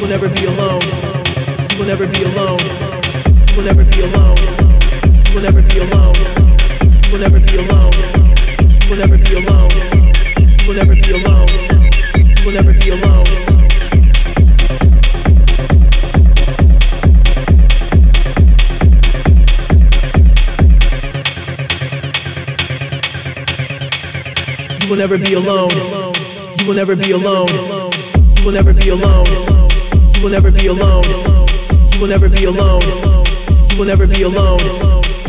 will never be alone. You will never be alone. You will never be alone. You will never be alone. You will never be alone. You will never be alone. You will never be alone. You will never be alone. You will never be alone. You will never be alone. You will never be alone. You will never be alone. You will never be alone. You will never be alone.